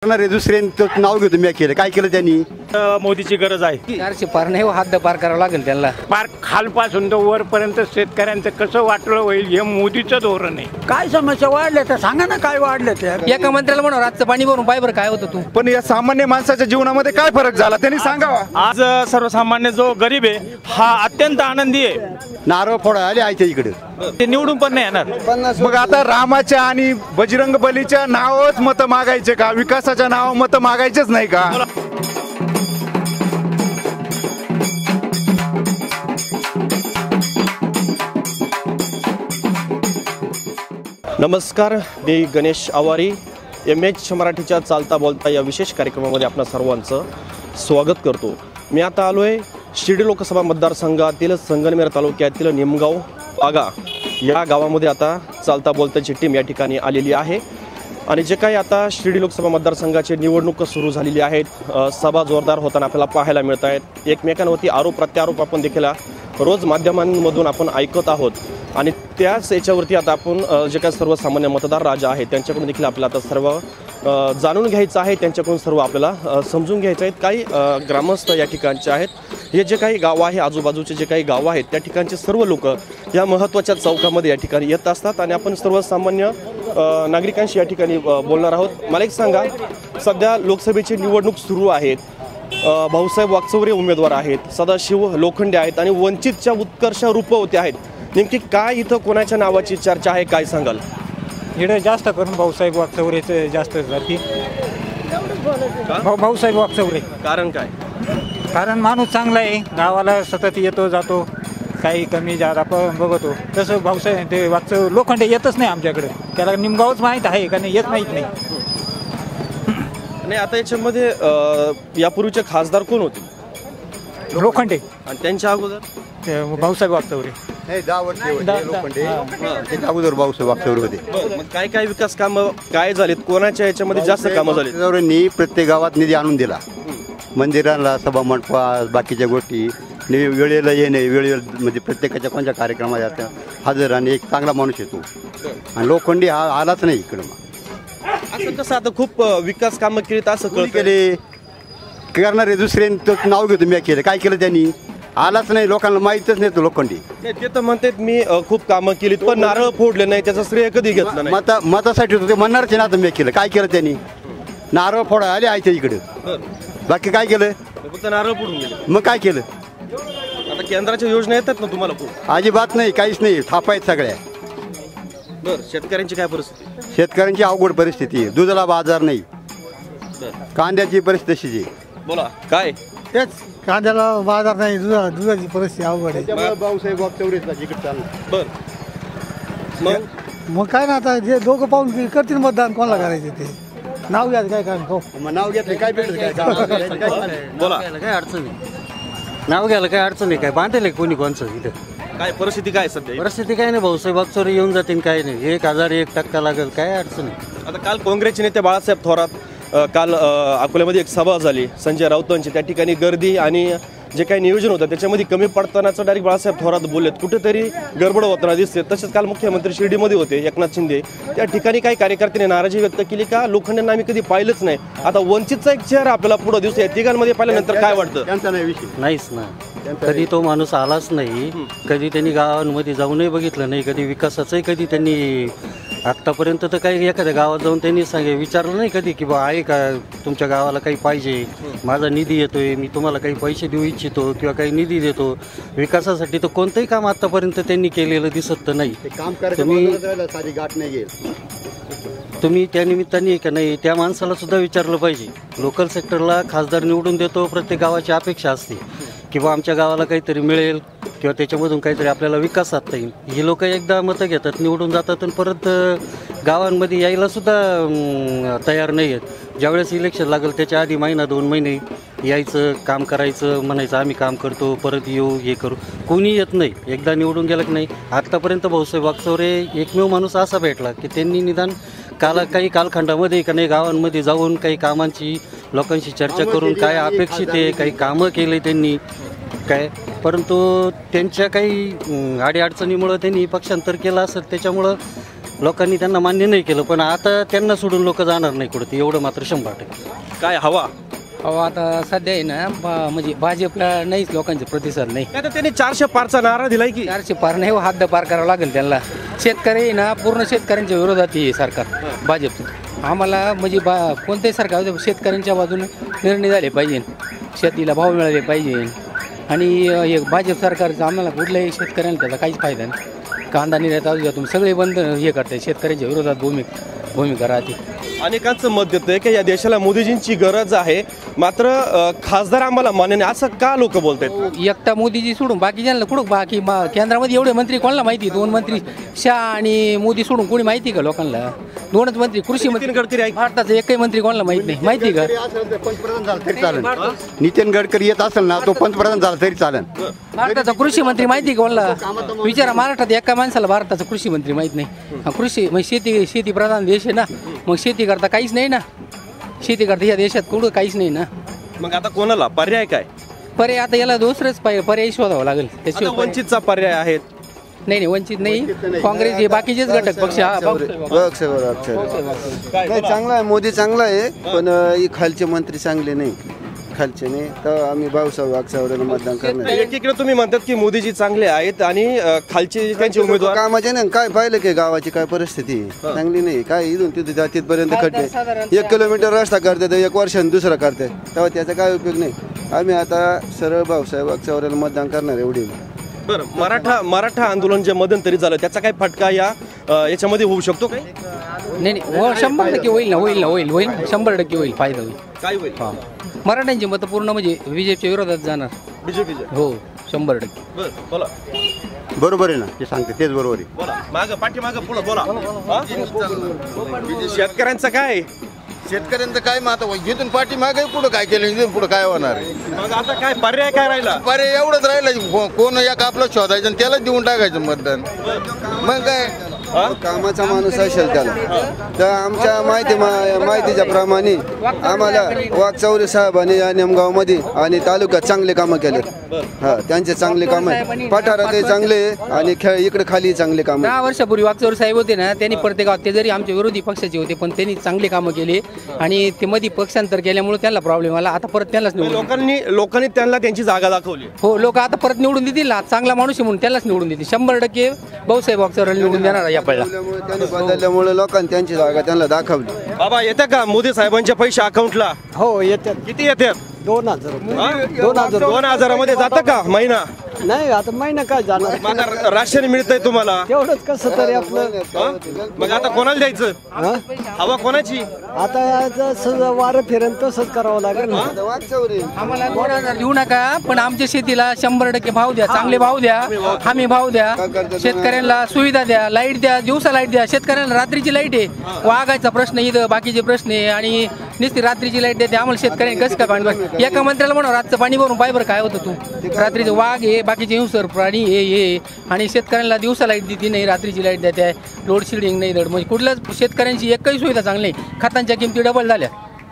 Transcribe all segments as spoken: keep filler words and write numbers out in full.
करणारे दुसरे नाव घेतो मी केलं काय केलं त्यांनी मोदीची गरज आहे चारशे पार नाही हद्द पार करावं लागेल त्यांना पार खालपासून तर वरपर्यंत शेतकऱ्यांचं कसं वाटलं होईल हे मोदीचं धोरण आहे। काय समस्या वाढल्या त्या सांगा ना काय वाढल्या त्या एका मंत्र्याला म्हणून रातचं पाणी भरून पाय बरं काय होतं तू पण या सामान्य माणसाच्या जीवनामध्ये काय फरक झाला त्यांनी सांगावा। आज सर्वसामान्य जो गरीब आहे हा अत्यंत आनंदी आहे। नारळ फोडा आले आयच्या इकडे ते निवडून पण नाही येणार। मग आता रामाच्या आणि बजरंग बलीच्या नावावरच मत मागायचे का विकासाच्या नावावर मत मागायचेच नाही का। नमस्कार, मी गणेश आवारी एम एच मराठीच्या चालता बोलता या विशेष कार्यक्रमामध्ये आपणा सर्वांचं स्वागत करतो। मी आता आलो आहे शिर्डी लोकसभा मतदारसंघातील संगमनेर तालुक्यातील निमगाव पागा या गावामध्ये आता चालता बोलताची टीम या ठिकाणी आलेली आहे आणि जे काही आता शिर्डी लोकसभा मतदारसंघाची निवडणूक सुरू झालेली आहेत, सभा जोरदार होताना आपल्याला पाहायला मिळत आहेत। एकमेकांवरती आरोप प्रत्यारोप आपण देखील रोज माध्यमांमधून आपण ऐकत आहोत आणि त्याच याच्यावरती आता आपण जे काही सर्वसामान्य मतदार राजा आहेत त्यांच्याकडून देखील आपल्याला आता सर्व जाणून घ्यायचं आहे, त्यांच्याकडून सर्व आपल्याला समजून घ्यायचं आहे। काही ग्रामस्थ या ठिकाणचे आहेत, हे जे काही गाव आहे आजूबाजूचे जे काही गाव आहेत त्या ठिकाणचे सर्व लोक या महत्त्वाच्या चौकामध्ये या ठिकाणी येत असतात आणि आपण सर्वसामान्य नागरिकांशी या ठिकाणी बोलणार आहोत। मला एक सांगा, सध्या लोकसभेची निवडणूक सुरू आहेत, भाऊसाहेब वागचौरे उमेदवार आहेत, सदाशिव लोखंडे आहेत आणि वंचितच्या उत्कर्ष रूपवते आहेत। नेमकी काय इथं कोणाच्या नावाची चर्चा आहे, काय सांगाल? इकडे जास्त करून भाऊसाहेब वागचौरेचे जास्त जाती भाऊ भाऊसाहेब वागचौरे। कारण काय? कारण माणूस चांगला आहे, गावाला सतत येतो जातो, काही कमी जादा आपण बघतो। तसं भाऊसाहेब ते वागचौरे लोखंडे येतच नाही आमच्याकडे, त्याला निमगावच माहीत आहे का नाही येत माहीत नाही। नाही, आता याच्यामध्ये यापूर्वीचे खासदार कोण होते? लोखंडे आणि त्यांच्या अगोदर भाऊसाहेब वागचौरे। नाही दहा वर्ष अगोदर भाऊसाहेब वागचौरे होते। मग काय काय विकास कामं काय झालीत, कोणाच्या याच्यामध्ये जास्त कामं झालीत? वागचौरेंनी प्रत्येक गावात निधी आणून दिला, मंदिरांना, सभा मंडपात, बाकीच्या गोष्टी वेळेला येणे, वेळेला म्हणजे प्रत्येकाच्या कोणत्या कार्यक्रमात हजर आणि एक चांगला माणूस येतो आणि लोखंडी हा आलाच नाही इकडं। असं कसं आता खूप विकास कामं केलीत असं कळत केले करणारे दुसरे नाव घेतो मी केलं काय केलं त्यांनी आलाच नाही, लोकांना माहीतच नाही तो लोखंडी। ते तर म्हणतात मी खूप कामं केलीत पण नारळ फोडले नाही, त्याचं श्रेय कधी घेतलं नाही। मता मतासाठी होतं ते म्हणणारच ना, आता मी केलं काय केलं त्यांनी नारळ फोडा आले आयच्या इकडे, बाकी काय केलं? फक्त नारळ फोडून गेले। मग काय केलं? आता केंद्राच्या योजना येतात ना तुम्हाला खूप? अजिबात नाही, काहीच नाही, थापा आहेत सगळ्या। बरं, शेतकऱ्यांची काय परिस्थिती? शेतकऱ्यांची अवघड परिस्थिती आहे, दुधाला बाजार नाही, कांद्याची परिस्थिती तशीच आहे। बोला काय? तेच कांद्याला बाजार नाही, दुधा दुधाची परिस्थिती अवघड आहे। भाऊसाहेब वागचौरेचा जिकडे चालू। बरं, मग मग काय ना आता जे दोघं पाहून करतील मतदान, कोणाला करायचे ते नाव घ्यायचं काय कारण हो मग नाव घेतलं काय भेटलं काय? बोला काय अडचण आहे, नाव घ्यायला काय अडचण आहे, काय बांधेल कोणी कोणचं इथं? काय परिस्थिती काय सध्या? परिस्थिती काय नाही, भाऊसाहेब वागचौरे येऊन जातील, काय नाही, एक हजार एक टक्का लागेल, काय अडचण आहे। आता काल काँग्रेसचे नेते बाळासाहेब थोरात काल अकोल्यामध्ये एक सभा झाली संजय राऊतांची, त्या ठिकाणी गर्दी आणि जे काही नियोजन होतं त्याच्यामध्ये कमी पडतानाचं डायरेक्ट बाळासाहेब थोरात बोललेत, कुठेतरी गडबड होताना दिसते। तसेच काल मुख्यमंत्री शिर्डीमध्ये होते एकनाथ शिंदे, त्या ठिकाणी काही कार्यकर्त्यांनी नाराजी व्यक्त केली का लोखंडांना आम्ही कधी पाहिलंच नाही, आता वंचितचा एक चेहरा आपल्याला पुढे दिवस या तिघांमध्ये पाहिल्यानंतर काय वाटतं? त्यांचा नाही विषय नाहीच ना, कधी तो माणूस आलाच नाही, कधी त्यांनी गावांमध्ये जाऊनही बघितलं नाही, कधी विकासाचंही कधी त्यांनी आत्तापर्यंत तर काही एखाद्या गावात जाऊन त्यांनी सांगे विचारलं नाही कधी की बा आहे का तुमच्या गावाला काही पाहिजे, माझा निधी येतोय, मी तुम्हाला काही पैसे देऊ इच्छितो किंवा काही निधी देतो विकासासाठी, तर कोणतंही काम आत्तापर्यंत त्यांनी केलेलं दिसत तर नाही। काम करायचं साधी गाठ नाही गेली, तुम्ही त्या निमित्ताने का नाही त्या माणसाला सुद्धा विचारलं पाहिजे। लोकल सेक्टरला खासदार निवडून देतो, प्रत्येक गावाची अपेक्षा असते की बा आमच्या गावाला काहीतरी मिळेल किंवा त्याच्यामधून काहीतरी आपल्याला विकास साधता येईल। ही लोक एकदा मतं घेतात, निवडून जातात आणि परत गावांमध्ये यायला सुद्धा तयार नाही आहेत। ज्यावेळेस इलेक्शन लागेल त्याच्या आधी महिना दोन महिने यायचं, काम करायचं, म्हणायचं आम्ही काम करतो, परत येऊ, हे करू, कोणी येत नाही, एकदा निवडून गेलं की नाही। आत्तापर्यंत भाऊसाहेब वागचौरे एकमेव माणूस असा भेटला की त्यांनी निदान काला काही कालखंडामध्ये का नाही गावांमध्ये जाऊन काही कामांची लोकांशी चर्चा करून काय अपेक्षित आहे, काही कामं केले त्यांनी काय, परंतु त्यांच्या काही अडीअडचणीमुळं त्यांनी पक्षांतर केलं असेल, त्याच्यामुळं लोकांनी त्यांना मान्य नाही केलं, पण आता त्यांना सोडून लोक जाणार नाही कुठं, ते एवढं मात्र शंभर टक्के. काय हवा? अहो आता सध्या आहे ना बा- म्हणजे भाजपला नाहीच लोकांचे प्रतिसाद नाही. आता त्यांनी चारशे पारचा नारा दिलाय की चारशे पार नाही हो, हद्द पार करावं लागेल त्यांना. शेतकरी आहे ना पूर्ण शेतकऱ्यांच्या विरोधात आहे सरकार भाजपचं. आम्हाला म्हणजे बा कोणतेही सरकार असू दे, शेतकऱ्यांच्या बाजूने निर्णय झाले पाहिजे, शेतीला भाव मिळाले पाहिजे. आणि हे भाजप सरकारचं आम्हाला कुठल्याही शेतकऱ्यांना त्याचा काहीच फायदा नाही. कांदा निर्यात असू द्या, तुम्ही सगळे बंद हे करताय, शेतकऱ्यांच्या विरोधात भूमिका भूमिका राहते. अनेकांचं मत देतंय की या देशाला मोदीजींची गरज आहे, मात्र अ, खासदार आम्हाला मान्य नाही, असं का लोक बोलतात? एकटा मोदीजी सोडून बाकीच्यांना कुठं बाकी मा- केंद्रामध्ये एवढे मंत्री कोणाला माहिती? दोन मंत्री शाह आणि मोदी सोडून कोणी माहिती का लोकांना? दोनच मंत्री कृषी मंत्री. नितीन गडकरी आहे. भारताचा एकही मंत्री कोणाला माहित नाही, माहिती का? पंतप्रधान झाला तरी चालेल. नितीन गडकरी येत असेल ना, तो पंतप्रधान झाला तरी चालेल. भारताचा कृषी मंत्री माहिती का कोणाला? विचारा, महाराष्ट्रात एका माणसाला भारताचा कृषी मंत्री माहित नाही. हा, कृषी म्हणजे शेती शेती प्रधान देश आहे ना, मग शेती करता काहीच नाही ना, शेती करता या देशात कुठं काहीच नाही ना. मग आता कोणाला पर्याय काय? पर्याय आता याला दुसरंच पाय- पर्याय शोधावं लागेल. आता त्याशिवाय पर्याय- वंचितचा पर्याय आहे. नाही नाही, वंचित नाही, काँग्रेस हे बाकीचेच घटक पक्ष. हा, नाही, चांगला आहे, मोदी चांगला आहे, पण अ, खालचे मंत्री चांगले नाही, खालचे नाही, तर आम्ही भाऊसाहेब वागसावऱ्यांना मतदान करणार. एकीकडे तुम्ही म्हणतात की मोदीजी चांगले आहेत आणि अ, खालचे त्यांचे उमेदवार कामाचे नाही, काय पाहिलं की गावाची काय परिस्थिती चांगली नाही, काय इथून तिथे तिथपर्यंत खड्डे, एक किलोमीटर रस्ता करतात, एक वर्षाने दुसरा करतात, तेव्हा त्याचा काय उपयोग नाही. आम्ही आता सरळ भाऊसाहेब वागसावऱ्यांना मतदान करणार एवढी. बरं, मराठा मराठा आंदोलन जे मध्यंतरी झालं त्याचा काय फटका या अ, याच्यामध्ये होऊ शकतो काय? नाही नाही, हो शंभर टक्के होईल ना, होईल ना, होईल होईल शंभर टक्के होईल, फायदा होईल. काय होईल? हा, मराठ्यांची मतं पूर्ण म्हणजे बीजेपीच्या विरोधात जाणार. बीजेपीचे. हो शंभर टक्के. बरं, बोला बरोबर आहे ना, ते सांगते तेच बरोबर आहे. बोला, माग पाठी माग पुढं बोला. हा? शेतकऱ्यांचं काय? शेतकऱ्यांचं काय मग आता इथून पाठी मागे पुढं काय केलं, इथून पुढं काय होणार आहे? मग आता काय पर्याय काय राहिला? पर्याय एवढंच राहिलं, को- कोण एक आपलं शोधायचं आणि त्यालाच देऊन टाकायचं मतदान. मग काय कामाचा माणूस असेल त्याला, तर आमच्या माहिती माहितीच्या प्रमाणे आम्हाला वाघचौरे साहेबांनी या नेमगावमध्ये आणि तालुक्यात चांगले कामं केले. हा, त्यांचे चांगले काम आहे, पठारात चांगले आणि खेळ इकडे खाली चांगले काम. दहा वर्षापूर्वी वागचौर साहेब होते ना, त्यांनी प्रत्येक गावात, ते जरी आमच्या विरोधी पक्षाचे होते पण त्यांनी चांगले कामं केली आणि ते मध्ये पक्षांतर केल्यामुळे त्यांना प्रॉब्लेम आला. आता परत त्यांनाच निवडून लोकांनी लोकांनी त्यांना त्यांची जागा दाखवली. हो, लोक आता परत निवडून देतील ना, चांगला माणूस आहे म्हणून त्यालाच निवडून देतील. शंभर टक्के भाऊसाहेब वागचौर निवडून देणार या पडला. त्यांनी बदलल्यामुळे लोकांनी त्यांची जागा त्यांना दाखवली. बाबा येतात का मोदी साहेबांचे पैसे अकाउंटला? हो येतात. किती येतात? दोन हजार हा? दोन हजार दोन हजारामध्ये जातं का महिना? नाही, आता महिना काय जाणार, मग आता राशन मिळतंय तुम्हाला? तेवढंच कसं तरी आपलं. हा? मग आता कोणाला द्यायचं? हा? हवा कोणाची? आता जसं वारं फिरेन तसंच करावं लागेल. आम्हाला दोन हजार देऊ नका, पण आमच्या शेतीला शंभर टक्के भाव द्या, चांगले भाव द्या, हमी भाव द्या, शेतकऱ्यांना सुविधा द्या, लाईट द्या, दिवसा लाईट द्या. शेतकऱ्यांना रात्रीची लाईट आहे, वाघायचा प्रश्न इथं, बाकीचे प्रश्न आहे आणि नुसती रात्रीची लाईट देते. आम्हाला शेतकऱ्यांनी कसं काय पाणी? एका मंत्र्याला म्हणा रातचं पाणी भरून पाय बरं काय होतं तू? रात्रीचं वाघ आहे, बाकीचे हिंसर प्राणी हे हे आणि शेतकऱ्यांना दिवसा लाईट देते नाही, रात्रीची लाईट देते, लोड शेडिंग नाही धड. म्हणजे कुठल्याच शेतकऱ्यांची एकही सुविधा चांगली नाही. खतांच्या किमती डबल झाल्या,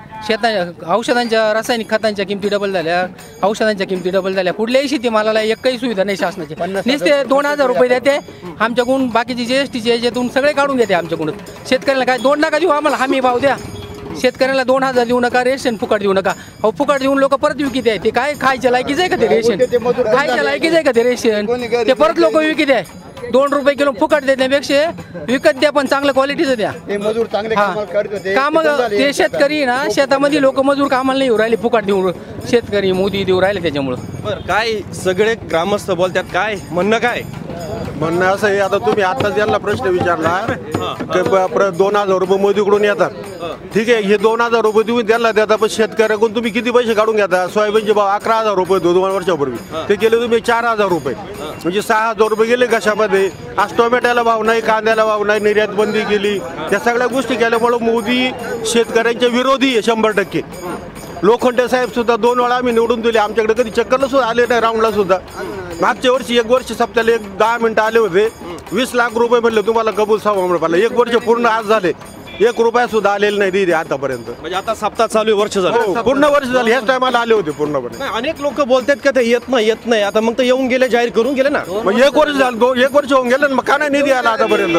शेता औषधांच्या रासायनिक खतांच्या किमती डबल झाल्या, औषधांच्या किमती डबल झाल्या. कुठल्याही शेतीमालाला एकही सुविधा नाही शासनाची. नुसते दोन हजार रुपये देते आमच्याकडून, बाकीचे जी एस टीचे याच्यातून सगळे काढून घेते आमच्याकडून. शेतकऱ्याला काय दोन नका देऊ, आम्हाला हमी भाव द्या. शेतकऱ्याला दोन हजार देऊ नका, रेशन फुकट देऊ नका. अहो फुकट देऊन लोक परत विकत आहे. ते काय खायच्या लायकीच आहे का ते रेशन? खायच्या लायकीच आहे का ते रेशन? ते परत लोक विकत आहे. दोन रुपये किलो फुकट देण्यापेक्षा विकत द्या, पण चांगलं क्वालिटीचं द्या. मजूर चांगले काम ते शेतकरी ना, शेतामध्ये लोक मजूर कामाला नाही येऊ राहिले, फुकट देऊ शेतकरी मोदी देऊ राहिले त्याच्यामुळं. बरं, काय सगळे ग्रामस्थ बोलतात, काय म्हणणं काय? म्हणणं असं आहे, आता तुम्ही आताच यांना प्रश्न विचारला की दोन हजार रुपये मोदीकडून येतात, ठीक आहे, हे दोन हजार रुपये तुम्ही त्यांना देता, पण शेतकऱ्याकडून तुम्ही किती पैसे काढून घेता? सोयाबीनचे भाव अकरा हजार रुपये दोन वर्षापूर्वी, ते केले तुम्ही चार हजार रुपये, म्हणजे सहा हजार रुपये गेले कशामध्ये? आज टोमॅटोला भाव नाही, कांद्याला भाव नाही, निर्यात बंदी केली, त्या सगळ्या गोष्टी केल्यामुळे मोदी शेतकऱ्यांच्या विरोधी आहे शंभर टक्के. लोखंडे साहेब सुद्धा दोन वेळा आम्ही निवडून दिले, आमच्याकडे कधी चक्करला सुद्धा आले नाही, राऊंडला सुद्धा. मागच्या वर्षी एक वर्ष सप्त्याला एक दहा मिनिटं आले होते, वीस लाख रुपये म्हणले तुम्हाला कबूल सावा म्हणून, एक वर्ष पूर्ण आज झाले, एक रुपया सुद्धा आलेला नाही दिदी आतापर्यंत. म्हणजे आता सप्ताह चालू आहे, वर्ष झालं, पूर्ण वर्ष झालं, ह्याच टायमाला आले होते पूर्णपणे. नाही, अनेक लोक बोलतात का ते येत नाही येत नाही, आता मग ते येऊन गेले, जाहीर करून गेले ना. मग एक वर्ष झालं, दो- एक वर्ष होऊन गेलं, मग का नाही निधी आला आतापर्यंत?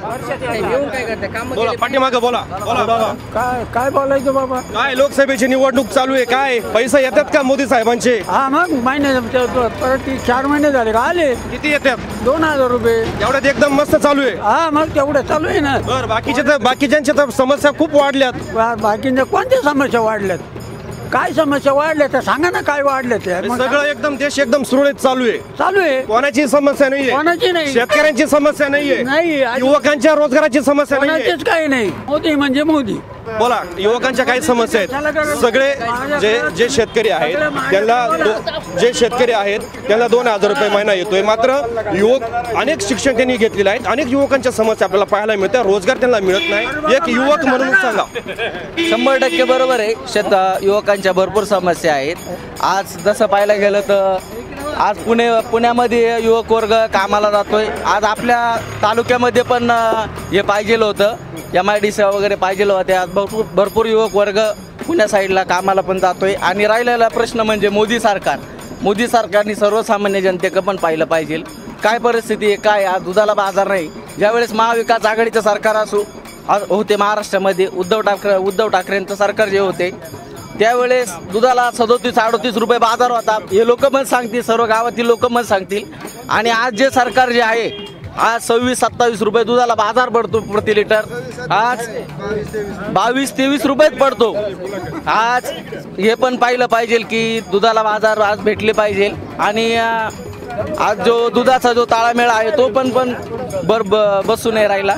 बोला पाठीमागं बोला बोला बाबा. काय काय बोलायचं बाबा? काय लोकसभेची निवडणूक चालू आहे, काय पैसे येतात का मोदी साहेबांचे? हा मग महिने परत ती चार महिने झाले का आले. किती येतात? दोन हजार रुपये. एवढ्यात एकदम मस्त चालू आहे. हा मग तेवढं चालू आहे ना. बरं, बाकीच्या तर बाकीच्यांच्या तर समस्या खूप वाढल्यात. बा- बाकीच्या कोणत्या समस्या वाढल्यात? काय समस्या वाढल्या त्या सांगा ना, काय वाढल्या त्या? मग सगळं एकदम देश एकदम सुरळीत चालू आहे. चालू आहे. कोणाची समस्या नाहीये, कोणाची नाही. शेतकऱ्यांची समस्या नाहीये, नाही. युवकांच्या रोजगाराची समस्या नाहीये. कोणाचीच काही नाही. मोदी म्हणजे मोदी. बोला, युवकांच्या काही समस्या आहेत. सगळे जे जे शेतकरी आहेत त्यांना दो- जे शेतकरी आहेत त्यांना दोन हजार रुपये महिना येतोय. मात्र युवक अनेक शिक्षण त्यांनी घेतलेले आहेत, अनेक युवकांच्या समस्या आपल्याला पाहायला मिळतात, रोजगार त्यांना मिळत नाही. एक युवक म्हणून सांगा. शंभर टक्के बरोबर आहे. शेत युवकांच्या भरपूर समस्या आहेत. आज जसं पाहायला गेलं तर आज पुणे पुण्यामध्ये युवक वर्ग कामाला जातोय. आज आपल्या तालुक्यामध्ये पण अ, हे पाहिजेलं होतं, एम आय डी सी वगैरे पाहिजेलं होते. आज भरपूर भरपूर युवक वर्ग पुण्या साईडला कामाला पण जातोय. आणि राहिलेला प्रश्न म्हणजे मोदी सरकार. मोदी सरकारने सर्वसामान्य जनतेकडे पण पाहिलं पाहिजे काय परिस्थिती आहे, काय आज दुधाला बाजार नाही. ज्यावेळेस महाविकास आघाडीचं सरकार असो होते महाराष्ट्रामध्ये, उद्धव ठाकरे उद्धव ठाकरेंचं सरकार जे होते त्यावेळेस दुधाला सदोतीस अडोतीस रुपये बाजार होता. हे लोक पण सांगतील, सर्व गावातील लोक पण सांगतील. आणि आज जे सरकार जे आहे आज सव्वीस सत्तावीस रुपये दुधाला बाजार पडतो प्रति लिटर. आज बावीस तेवीस रुपयेच पडतो. आज हे पण पाहिलं पाहिजे की दुधाला बाजार आज भेटले पाहिजे. आणि आज जो दुधाचा जो ताळमेळ आहे तो पण पण बर बसू नाही राहिला.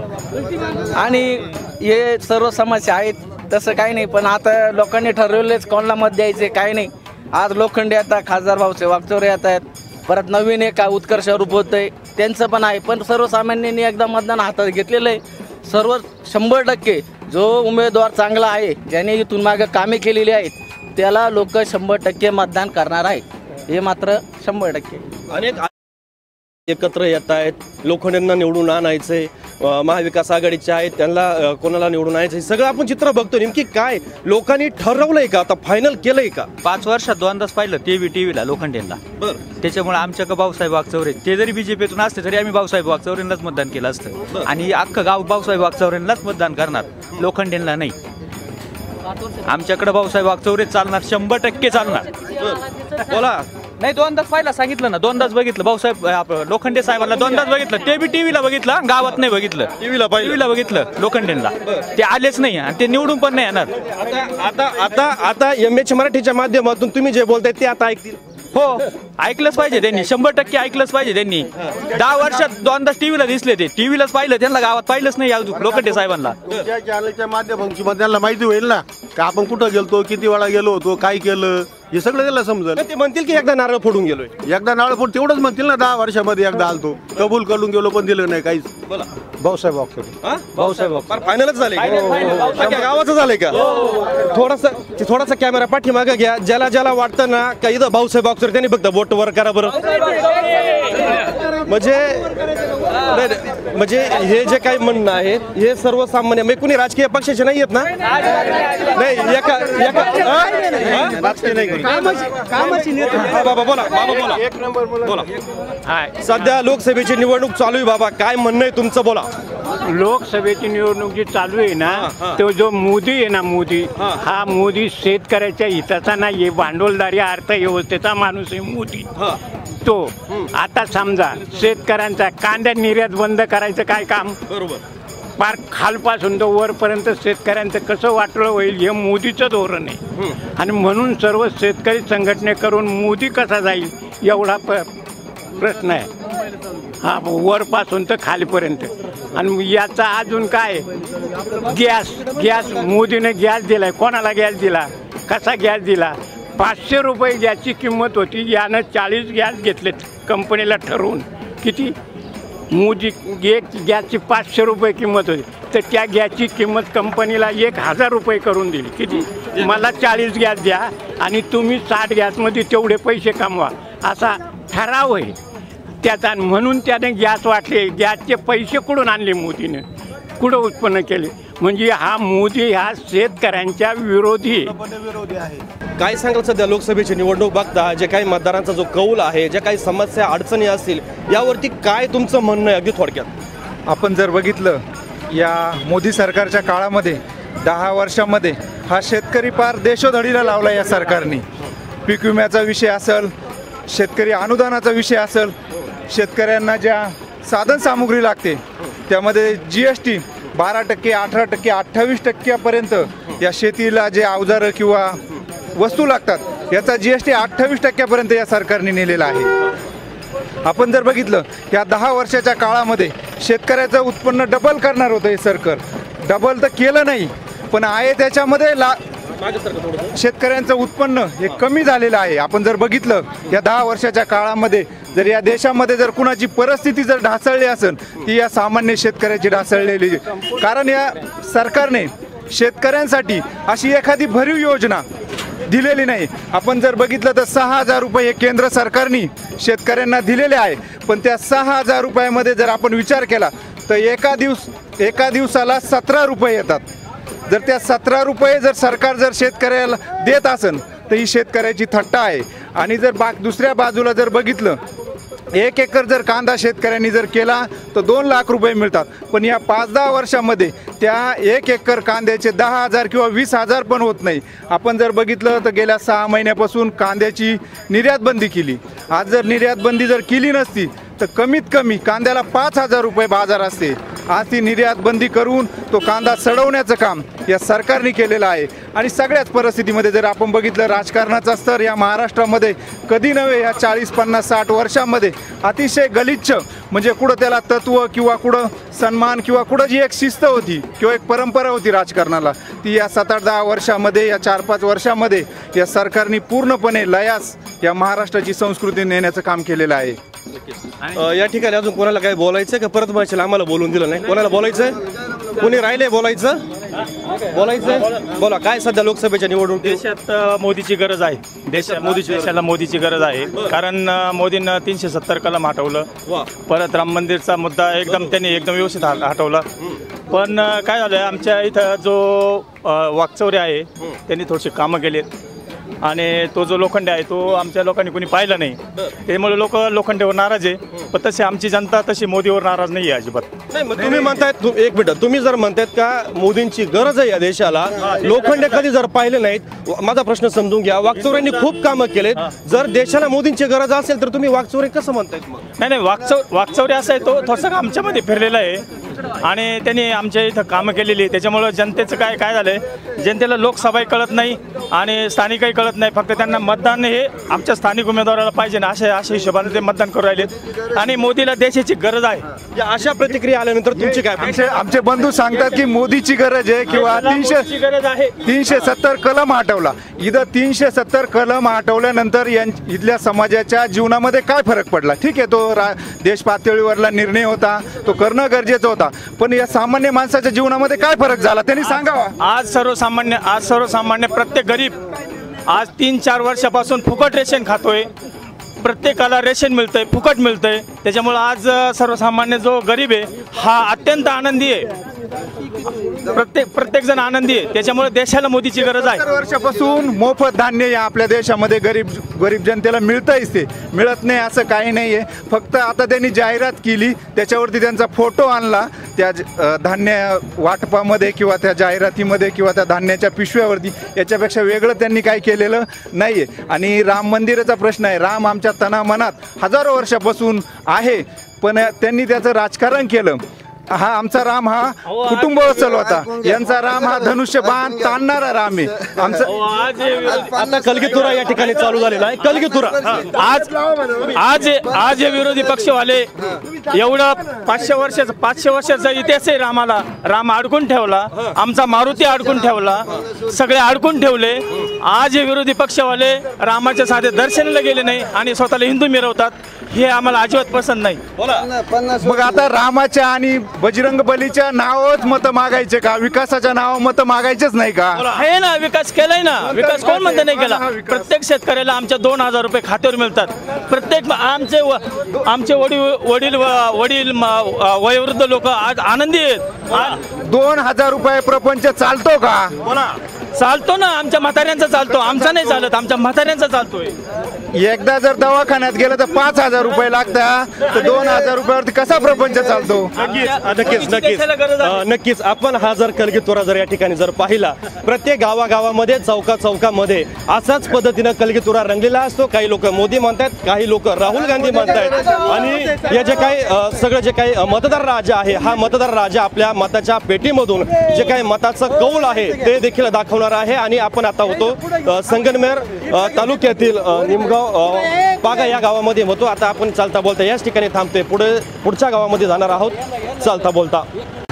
आणि हे सर्व समस्या आहेत, तसं काही नाही. पण आता लोकांनी ठरवलेच कोणाला मत द्यायचे काय नाही. आज लोखंडे आता खासदार भाऊसाहेब वागचौरे येत आहेत, परत नवीन एक उत्कर्ष रूप होत आहे त्यांचं पण आहे. पण सर्वसामान्यांनी एकदा मतदान हातात घेतलेलं आहे. सर्व शंभर टक्के जो उमेदवार चांगला आहे, ज्याने इथून मागे कामे केलेली आहेत त्याला लोक शंभर टक्के मतदान करणार आहेत, हे मात्र शंभर टक्के. अनेक एकत्र येत आहेत, लोखंडेंना निवडून आणायचंय, महाविकास आघाडीचे आहेत त्यांना कोणाला निवडून आणायचं, सगळं आपण चित्र बघतो. नेमकी काय लोकांनी ठरवलंय का, आता फायनल केलंय का? पाच वर्षात दोनदाच पाहिलं टीव्ही टीव्हीला लोखंडेंना. बरं, त्याच्यामुळे आमच्याकडे भाऊसाहेब वागचौरे ते जरी बीजेपीतून असते तरी आम्ही भाऊसाहेब वागचौरेंनाच मतदान केलं असतं. आणि अख्खं गाव भाऊसाहेब वागचौरेंनाच मतदान करणार, लोखंडेंना नाही. आमच्याकडे भाऊसाहेब वागचौरे चालणार, शंभर टक्के चालणार. बोला. नाही, दोनदाच पाहिला सांगितलं ना, दोनदाच बघितलं भाऊसाहेब आपलं लोखंडे साहेबांना दोनदाच बघितलं. ते बी टीव्हीला बघितलं, गावात नाही बघितलं. टीव्हीला टीव्हीला बघितलं लोखंडेंना, ते आलेच नाही आणि ते निवडून पण नाही येणार. आता आता आता आता एम एच मराठीच्या माध्यमातून तुम्ही जे बोलताय ते आता ऐकतील. हो, ऐकलंच पाहिजे त्यांनी, शंभर टक्के ऐकलंच पाहिजे त्यांनी. दहा वर्षात दोनदाच टीव्हीला दिसले, ते टीव्हीलाच पाहिलं, त्यांना गावात पाहिलंच नाही अजून लोखंडे साहेबांना. तुमच्या चॅनलच्या माध्यमातून त्यांना माहिती होईल ना का आपण कुठं गेलतो, किती वेळा गेलो होतो, काय केलं, हे सगळं त्याला समजेल. ते म्हणतील की एकदा नारळ फोडून गेलोय, एकदा नारळ फोड तेवढंच म्हणतील ना. दहा वर्षामध्ये एकदा आलतो, कबूल करून गेलो पण दिलं नाही काहीच. बोला. भाऊसाहेब वागचौरे. भाऊसाहेब फायनलच झाले, गावाचं झालंय का? थोडासा थोडासा कॅमेरा पाठीमागे घ्या. ज्याला ज्याला वाटतं ना का इथं भाऊसाहेब वागचौरे त्यांनी फक्त बोट वर करा बरं. म्हणजे म्हणजे हे जे काही म्हणणं आहे हे सर्वसामान्य म्हणजे कुणी राजकीय पक्षाचे नाही आहेत ना? नाही, एका एका बाबा बोला बाबा बोला एक नंबर बोला. सध्या लोकसभेची निवडणूक चालू आहे बाबा, काय म्हणणं आहे तुमचं बोला. लोकसभेची निवडणूक जी चालू आहे ना, तो जो मोदी आहे ना, मोदी हा मोदी शेतकऱ्याच्या हिताचा नाहीये, भांडवलदारी अर्थव्यवस्थेचा माणूस आहे मोदी. तो आता समजा शेतकऱ्यांचा कांद्या निर्यात बंद करायचं काय काम, बरोबर, पार खालपासून तो वरपर्यंत शेतकऱ्यांचं कसं वाटलं होईल हे मोदीचं धोरण आहे. आणि म्हणून सर्व शेतकरी संघटने करून मोदी कसा जाईल एवढा प प्रश्न आहे हा, वरपासून तर खालीपर्यंत. आणि याचा अजून काय, गॅस गॅस मोदीने गॅस दिलाय, कोणाला गॅस दिला, कसा गॅस दिला, पाचशे रुपये गॅसची किंमत होती, यानं चाळीस गॅस घेतलेत कंपनीला ठरवून. किती मोदी एक गॅसची पाचशे रुपये किंमत होती, तर त्या गॅसची किंमत कंपनीला एक हजार रुपये करून दिली. किती, मला चाळीस गॅस द्या आणि तुम्ही साठ गॅसमध्ये तेवढे पैसे कमवा, असा ठराव आहे त्याचा. म्हणून त्याने गॅस वाटले. गॅसचे पैसे कुठून आणले मोदीने, कुठं उत्पन्न केले. म्हणजे हा मोदी ह्या शेतकऱ्यांच्या विरोधी आहे. काय सांगाल सध्या लोकसभेची निवडणूक बघता जे काही मतदारांचा जो कौल आहे, ज्या काही समस्या अडचणी असतील यावरती काय तुमचं म्हणणं आहे अगदी थोडक्यात? आपण जर बघितलं या मोदी सरकारच्या काळामध्ये दहा वर्षामध्ये हा शेतकरी पार देशोधडीला लावला या सरकारने. पीक विम्याचा विषय असेल, शेतकरी अनुदानाचा विषय असेल, शेतकऱ्यांना ज्या साधनसामुग्री लागते त्यामध्ये जी एस टी बारा टक्के अठरा टक्के अठ्ठावीस टक्क्यापर्यंत या शेतीला जे अवजारं किंवा वस्तू लागतात याचा जी एस टी अठ्ठावीस टक्क्यापर्यंत या सरकारने नेलेला आहे. आपण जर बघितलं या दहा वर्षाच्या काळामध्ये शेतकऱ्याचं उत्पन्न डबल करणार होतं हे सरकार. डबल तर केलं नाही, पण आहे त्याच्यामध्ये ला शेतकऱ्यांचं उत्पन्न हे कमी झालेलं आहे. आपण जर बघितलं या दहा वर्षाच्या काळामध्ये जर या देशामध्ये जर कुणाची परिस्थिती जर ढासळली असेल ती या सामान्य शेतकऱ्याची ढासळलेली. कारण या सरकारने शेतकऱ्यांसाठी अशी एखादी भरीव योजना दिलेली नाही. आपण जर बघितलं तर सहा हजार रुपये केंद्र सरकारने शेतकऱ्यांना दिलेले आहे, पण त्या सहा हजार रुपयामध्ये जर आपण विचार केला तर एका दिवस एका दिवसाला सतरा रुपये येतात. जर त्या सतरा रुपये जर सरकार जर शेतकऱ्याला देत असेल तर ही शेतकऱ्याची थट्टा आहे. आणि जर बाग दुसऱ्या बाजूला जर बघितलं एक एकर जर कांदा शेतकऱ्यांनी जर केला तर दोन लाख रुपये मिळतात, पण या पाच दहा वर्षामध्ये त्या एक एकर कांद्याचे दहा हजार किंवा वीस हजार पण होत नाही. आपण जर बघितलं तर गेल्या सहा महिन्यापासून कांद्याची निर्यात बंदी केली. आज जर निर्यात बंदी जर केली नसती तर कमीत कमी कांद्याला पाच हजार रुपये बाजार असते. आज ती निर्यात बंदी करून तो कांदा सडवण्याचं काम या सरकारने केलेलं आहे. आणि सगळ्याच परिस्थितीमध्ये जर आपण बघितलं राजकारणाचा स्तर या महाराष्ट्रामध्ये कधी नव्हे या चाळीस पन्नास साठ वर्षामध्ये अतिशय गलिच्छ, म्हणजे कुठं त्याला तत्व किंवा कुठं सन्मान किंवा कुठं जी एक शिस्त होती किंवा एक परंपरा होती राजकारणाला ती या सात आठ दहा वर्षामध्ये या चार पाच वर्षामध्ये या सरकारने पूर्णपणे लयास या महाराष्ट्राची संस्कृती नेण्याचं काम केलेलं आहे. या ठिकाणी अजून कोणाला काय बोलायचं का? परत म्हणायचं आम्हाला बोलून दिलं नाही. कोणाला बोलायचंय? कोणी राहिले बोलायचं? बोलायचंय बोला. काय सध्या लोकसभेच्या निवडणुकीत देशात मोदीची गरज आहे. देशात मोदीची देशाला मोदीची गरज आहे. कारण मोदींना तीनशे सत्तर कलम हटवलं, परत राम मंदिरचा मुद्दा एकदम त्यांनी एकदम व्यवस्थित हटवला. पण काय झालं आमच्या इथं जो वाकचौरे आहे त्यांनी थोडीशी कामं केलीत आणि तो जो लोखंडे आहे तो आमच्या लोकांनी कोणी पाहिला नाही, त्यामुळे लोक लोखंडेवर नाराज आहे. पण तशी आमची जनता तशी मोदीवर नाराज नाही आहे अजिबात. नाही मग तुम्ही म्हणतायत एक मिनिट तुम्ही जर म्हणतायत का मोदींची गरज आहे या देशाला, लोखंडे कधी जर पाहिले नाहीत, माझा प्रश्न समजून घ्या. वाकचौऱ्यांनी खूप कामं केलेत. जर देशाला मोदींची गरज असेल तर तुम्ही वाकचौरे कसं म्हणतायत? मग नाही नाही वाकचौ वाकचौरे असं आहे तो थोडंसं आमच्यामध्ये फिरलेला आहे आणि त्यांनी आमच्या इथं कामं केलेली. त्याच्यामुळं जनतेचं काय काय झालंय, जनतेला लोकसभाही कळत नाही आणि स्थानिकही कळत नाही. फक्त त्यांना मतदान हे आमच्या स्थानिक उमेदवाराला पाहिजे ना अशा अशा हिशोबाने ते मतदान करू राहिलेत आणि मोदीला देशाची गरज आहे. या अशा प्रतिक्रिया आल्यानंतर तुमची काय? आमचे आमचे बंधू सांगतात की मोदीची गरज आहे किंवा तीनशे गरज आहे. तीनशे सत्तर कलम हटवला. इथं तीनशे सत्तर कलम हटवल्यानंतर इथल्या समाजाच्या जीवनामध्ये काय फरक पडला? ठीक आहे, तो देश पातळीवरला निर्णय होता, तो करणं गरजेचं होता, पण या सामान्य माणसाच्या जीवनामध्ये काय फरक झाला त्यांनी सांगावा. आज सर्वसामान्य आज सर्वसामान्य प्रत्येक गरीब आज तीन चार वर्षापासून फुकट रेशन खातोय. प्रत्येकाला रेशन मिळतंय, फुकट मिळतंय. त्याच्यामुळे आज सर्वसामान्य जो गरीब आहे हा अत्यंत आनंदी आहे. प्रत्येक प्रत्येक जण आनंदी आहे. त्याच्यामुळे देशाला मोदीची गरज आहे. वर्षापासून मोफत धान्य या आपल्या देशामध्ये गरीब गरीब जनतेला मिळतंच. ते मिळत नाही असं काही नाही आहे. फक्त आता त्यांनी जाहिरात केली, त्याच्यावरती त्यांचा फोटो आणला त्या धान्य वाटपामध्ये किंवा त्या जाहिरातीमध्ये किंवा त्या धान्याच्या पिशव्यावरती. याच्यापेक्षा वेगळं त्यांनी काय केलेलं नाही आहे. आणि राम मंदिराचा प्रश्न आहे. राम आमच्या तनामनात हजारो वर्षापासून आहे, पण त्यांनी त्याचं राजकारण केलं. हा आमचा राम हा कुटुंब वत्सल होता, यांचा राम हा धनुष्य बाण ताणणारा राम आहे. आमचा आता कलगीतुरा या ठिकाणी चालू झालेला आहे. कलगीतुरा आज आज आज विरोधी पक्षवाले एवढं पाचशे वर्षाचा पाचशे वर्षाचा इतिहास आहे रामाला. राम अडकून ठेवला, आमचा मारुती अडकून ठेवला, सगळे अडकून ठेवले. आज हे विरोधी पक्षवाले रामाच्या साधे दर्शनाला गेले नाही आणि स्वतःला हिंदू मिरवतात. हे आम्हाला अजिबात पसंत नाही. मग आता रामाच्या आणि बजरंग बलीच्या नावात मतं मागायचे का? विकासाच्या नावावर मतं मागायचेच नाही का? आहे ना, विकास केलाय ना. विकास कोण म्हणतं नाही केला? प्रत्येक शेतकऱ्याला आमच्या दोन हजार रुपये खात्यावर मिळतात. प्रत्येक आमचे व- आमचे वडील वडील वडील म- वयोवृद्ध लोक आज आनंदी आहेत. दोन हजार रुपये प्रपंच चालतो का? चालतो ना, आमच्या म्हाताऱ्यांचा चालतो. आमचा नाही चालत, आमच्या म्हाताऱ्यांचा चालतोय. एकदा जर दवाखान्यात गेलं तर पाच हजार रुपये लागतात, तर दोन हजार रुपयावरती कसा प्रपंच चालतो? नक्कीच नक्कीच नक्कीच अं, नक्कीच आपण हा जर कलगीतुरा जर या ठिकाणी जर पाहिला, प्रत्येक गावागावामध्ये चौका चौकामध्ये असाच पद्धतीनं कलगीतुरा रंगलेला असतो. काही लोक मोदी म्हणतात, काही लोक राहुल गांधी म्हणतात. आणि या जे काही अं, सगळं जे काही अं, मतदार राजा आहे, हा मतदार राजा आपल्या मताच्या पेटीमधून जे काही मताचं कौल आहे ते देखील दाखवणार आहे. आणि आपण आता होतो अं, संगमनेर अं, तालुक्यातील अं, निमगाव अं, पागा या गावामध्ये होतो. आता आपण चालता बोलता याच ठिकाणी थांबतोय. पुढे पुढच्या गावामध्ये जाणार आहोत चालता बोलता.